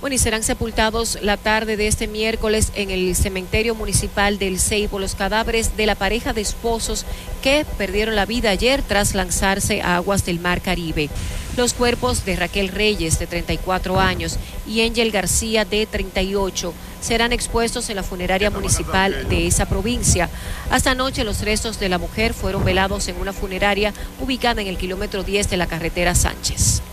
Bueno, y serán sepultados la tarde de este miércoles en el cementerio municipal del Ceibo los cadáveres de la pareja de esposos que perdieron la vida ayer tras lanzarse a aguas del Mar Caribe. Los cuerpos de Raquel Reyes, de 34 años, y Angel García, de 38, serán expuestos en la funeraria municipal de esa provincia. Hasta anoche los restos de la mujer fueron velados en una funeraria ubicada en el kilómetro 10 de la carretera Sánchez.